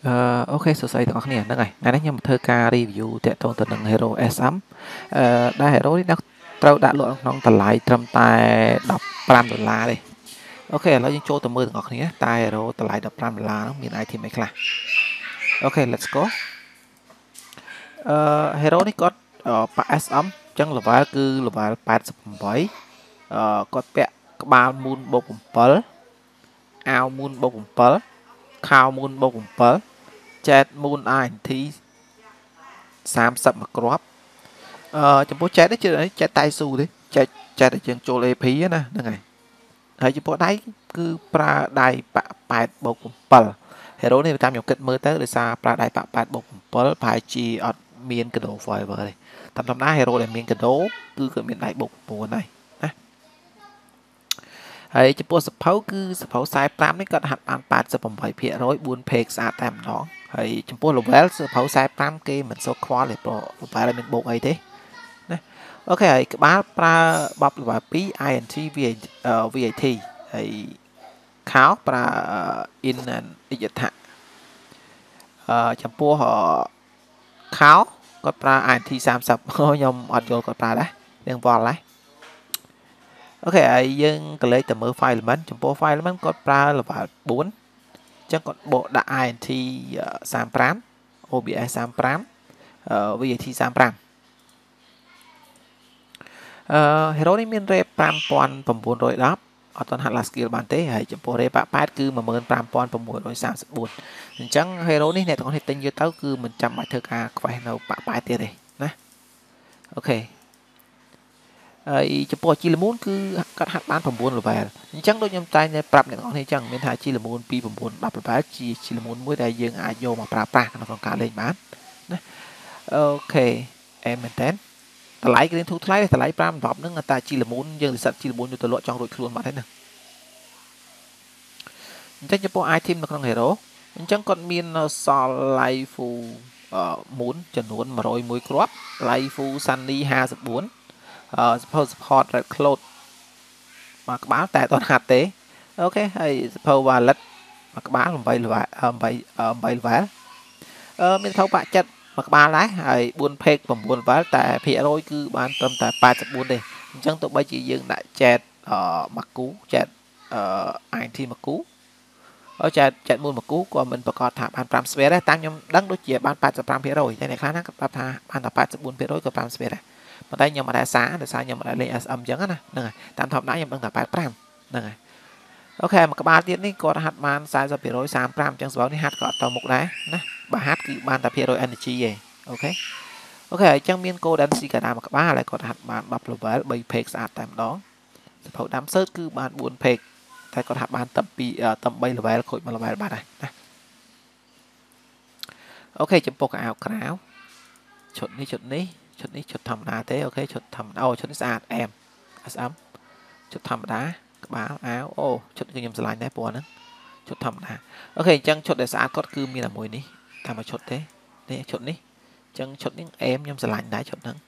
Ok, sửa saiទាំងអស់គ្នាហ្នឹងហើយថ្ងៃនេះខ្ញុំធ្វើការ review តាក់ទងទៅនឹង Hero S3 ដែល Hero នេះត្រូវដាក់លក់ក្នុងតម្លៃត្រឹមតែ$15ទេអូខេឥឡូវយើងចូលទៅមើលទាំងអស់គ្នាតើ Hero តម្លៃ$15ហ្នឹងមាន item អីខ្លះអូខេ let's go Hero នេះគាត់ប៉ា SM អញ្ចឹង level គឺ level 88គាត់ពាក់ក្បាល moon បូក7អាវ moon បូក7ខោ moon បូក7 chat moon INT 30 មួយគ្រាប់ចំពោះ chat នេះជឿអី chat តៃស៊ូទេ chat ដែលយើងចូល AP ណាហ្នឹងហើយហើយចំពោះដៃគឺប្រើដៃប៉8បូក7 Hero នេះតាមខ្ញុំគិតមើលទៅដោយសារប្រើដៃប៉8បូក7ប្រហែលជាអត់មានកដោ forever ទេតាមធម្មតា Hero ដែលមានកដោគឺគាត់មានដៃបូក9ហើយណាហើយចំពោះសភៅគឺសភៅ45នេះគាត់ហាត់បាន 88% 4 page ស្អាតតែម្ដងហើយចំពោះ level សភៅ45គេមិនសូវខ្វល់ទេព្រោះ level មានបូកអីទេណាអូខេហើយក្បាលប្រើបប level 2 INT VAT ហើយខោប្រើ in and exit ចំពោះខោគាត់ប្រើ INT 30ខ្ញុំអត់យល់គាត់ប្រើដែររឿងវល់ដែរអូខេហើយយើងក៏លេខទៅមើល file element ចំពោះ file element គាត់ប្រើ level 4អញ្ចឹងគាត់បកដាក់ INT 35 OBS 35 VAT 35Hero នេះមាន rate 5910អត់ទាន់ហាត់ last skill បានទេហើយចំពោះ rate 8គឺ15634អញ្ចឹង Hero នេះអ្នកទាំងអស់គ្នាទិញយកទៅគឺមិនចាំបាច់ធ្វើការខ្វេះនៅ8ទៀតទេណាអូខេហើយចំពោះជីលមូនគឺគាត់ហាត់បាន9 level អញ្ចឹងដូចខ្ញុំតែងតែប្រាប់អ្នកទាំងអស់គ្នាអញ្ចឹងមានថាជីលមូនពី9 10 level ជាជីលមូនមួយដែលយើងអាចយកមកប្រើប្រាស់ក្នុងការលេងបានណាអូខេអែមមែនតើតម្លៃគ្រឿងធូរថ្លៃតម្លៃ5 10ហ្នឹងតែជីលមូនយើងនិស្សិតជីលមូនយកទៅលក់ចង់រួចខ្លួនបាត់ហើយណាអញ្ចឹងចំពោះ item នៅក្នុង Hero អញ្ចឹងគាត់មានសល់ life moon ចំនួន101គ្រាប់ life sunny 54support red cloud មកក្បាលតែអត់ហាត់ទេអូខេហើយ support wallet មកក្បាល8 level 8 level មានថោបាក់ចិត្តមកក្បាលដែរហើយ4 page 9 level តែភាគរយគឺបានត្រឹមតែ84ទេអញ្ចឹងទោះបីជាយើងដាក់ chat មកគូ chat INT មកគូchat មួយមកគូក៏មិនប្រកាសថាបាន5ស្វេដែរតាមខ្ញុំដឹងដូចជាបាន 85% តែអ្នកខ្លះណាគាត់ប្រាប់ថាបានតែ 84% ក៏5ស្វេដែរប៉ុន្តែខ្ញុំអត់ដែរសារដោយសារខ្ញុំអត់ដែរលេង SM អញ្ចឹងណាហ្នឹងហើយតាមធម្មតាខ្ញុំដឹងតែ85ហ្នឹងហើយអូខេមួយក្បាលទៀតនេះគាត់ហាត់បាន 40% 35អញ្ចឹងសម្រាប់នេះហាត់ក៏អត់ទៅមុខដែរណាបើហាត់គឺបានតែភាគរយ energy ឯងអូខេអញ្ចឹងមាន golden sea កាដាមួយក្បាលហើយគាត់ហាត់បាន10 level 3 page ស្អាតតែម្ដងសភៅដាំ search គឺបាន4 page តែគាត់ហាត់បានតែ3 level ខូច1 level បាត់ហើយណាអូខេចំពោះកៅអៅក្រៅឈុតនេះឈុតធម្មតាទេអូខេឈុតធម្មតាឈុតនេះស្អាតអែម SM ឈុតធម្មតាក្បាលអាវឈុតខ្ញុំស្រឡាញ់ដែរពណ៌ហ្នឹងឈុតធម្មតាអូខេអញ្ចឹងឈុតដែលស្អាតគាត់គឺមានតែមួយនេះតែមួយឈុតទេនេះឈុតនេះអញ្ចឹងឈុតនេះអែមខ្ញុំស្រឡាញ់ដែរឈុតហ្នឹង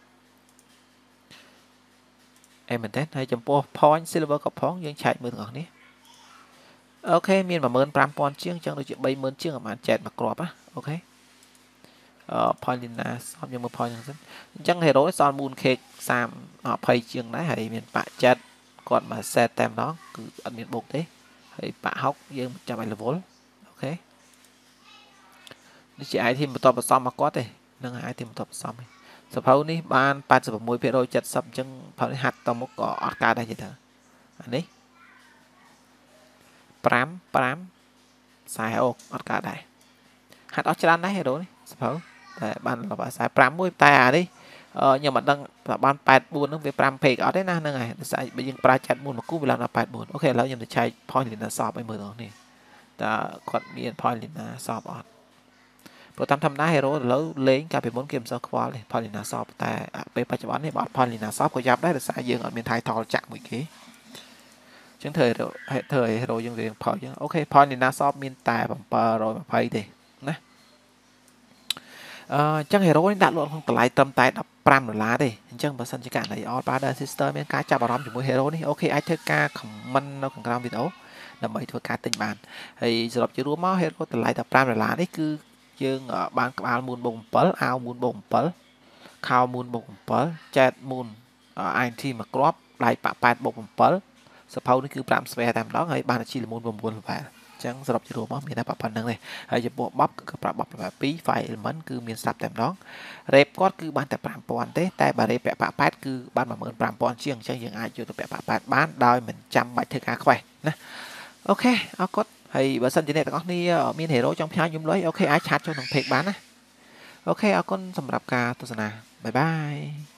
អែមមែនទេហើយចំពោះ point silver ក៏ផងយើងឆែកមើលទាំងអស់នេះអូខេមាន 15000 ជាងអញ្ចឹងដូចជា 30000 ជាងប្រហែលចែកមកគ្រាប់ណាអូខេPaulina សອບយើងមើល point ហ្នឹងសិនអញ្ចឹង hero សល់ moon cake 20ជាងដែរហើយមានបាក់ចិត្តគាត់មក set តែម្ដងគឺអត់មានបូកទេហើយបាក់ហុកយើងចាំឲ្យ level អូខេនេះជា item បន្ទាប់បន្សំមកគាត់ទេហ្នឹងហើយ item បន្ទាប់បន្សំសភៅនេះបាន 86% 70អញ្ចឹងផលនេះហាត់តមុខក៏អត់កើតដែរទេអានេះ5 40អត់កើតដែរហាត់អស់ច្រើនដែរ hero នេះសភៅតែបាន45មួយតែអានេះខ្ញុំអត់ដឹងថាបាន84ហ្នឹងវា5 page អត់ទេណាហ្នឹងហើយដោយសារបើយើងប្រើចាត់1មកគូវាឡើងដល់84អូខេឥឡូវខ្ញុំទៅឆែក point lina shop ឲ្យមើលដល់នេះតើគាត់មាន point lina shop អត់ព្រោះតាមធម្មតា hero ឥឡូវលេងកាលពីមុនគេមិនសូវខ្វល់ទេ point lina shop តែពេលបច្ចុប្បន្ននេះបើអត់ point lina shop ក៏យ៉ាប់ដែរដោយសារយើងអត់មាន title ចាក់មួយគេអញ្ចឹងធ្វើឲ្យ hero យើងរៀងផលអញ្ចឹងអូខេ point lina shop មានតែ720ទេណាអញ្ចឹង hero នេះដាក់លក់ក្នុងតម្លៃត្រឹមតែ$15ទេអញ្ចឹងបើសិនជាករណី all brother sister មានការចាប់អារម្មណ៍ជាមួយ hero នេះអូខេអាចធ្វើការ comment នៅខាងក្រោមវីដេអូដើម្បីធ្វើការទិញបានហើយសរុបជារួមមក hero តម្លៃ$15នេះគឺយើងបានក្បាល moon បូក7 អាវ moon បូក7 ខោ moon បូក7 chat moon INT មួយគ្រាប់ដៃប៉8បូក7សភៅនេះគឺ5ស្វែតែម្ដងហើយបានជីលមូន9 level អញ្ចឹងសរុបជារួមមកមានតែប៉ុណ្្នឹងទេហើយចំពោះបបគឺប្រាប់បប level 2 fire element គឺមានស្រាប់តែម្ដង rep គាត់គឺបានតែ 5000 ទេតែបើ rep ពាក់ប៉8គឺបាន 15000 ជាងអញ្ចឹងយើងអាចយកទៅពាក់ប៉8បានដោយមិនចាំបាច់ធ្វើការខ្វេះណាអូខេអរគុណហើយបើសិនជាអ្នកទាំងអស់គ្នាមាន hero ចង់ផ្ញើខ្ញុំលុយអូខេអាចឆាតចូលក្នុង page បានណាអូខេអរគុណសម្រាប់ការទស្សនាបាយបាយ